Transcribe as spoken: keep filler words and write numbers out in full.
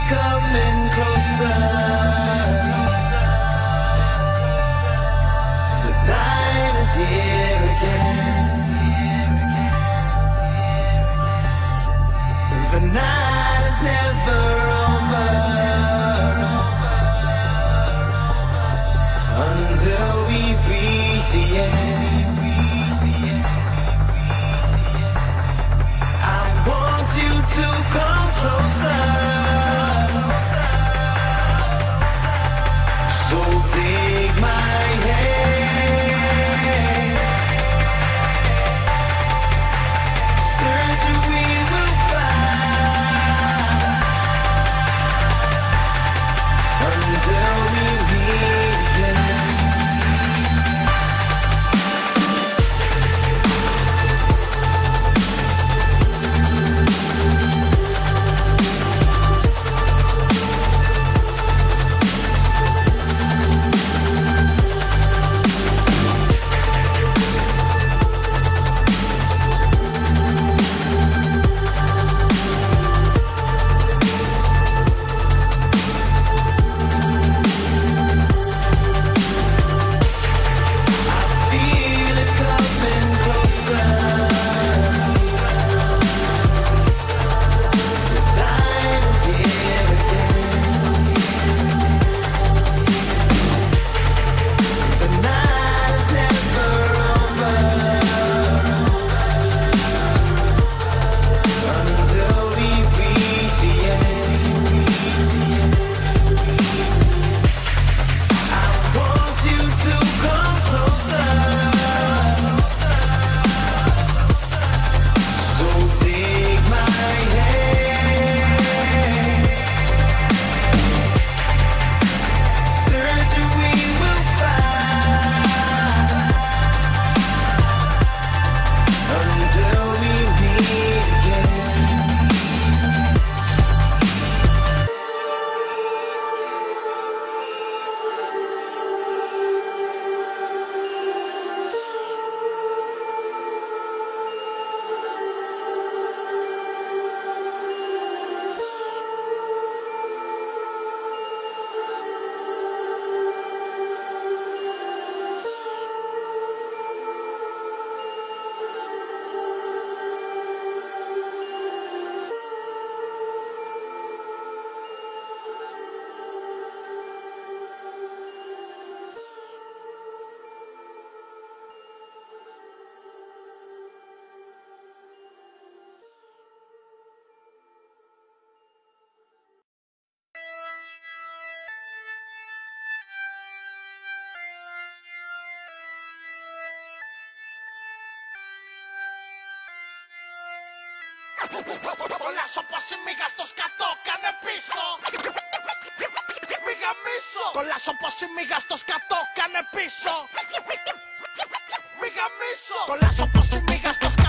coming closer. The time is here again. The night is never over until we reach the end. I want you to come closer. So take my hand. Search and we will find until we meet again. Όλα σώπα οι μίγα στο σκατό, κάνε πίσω. Μίγα μίσο. Όλα σώπα οι μίγα στο σκατό, κάνε πίσω. Μίγα μίσο. Όλα σώπα οι μίγα στο σκατό.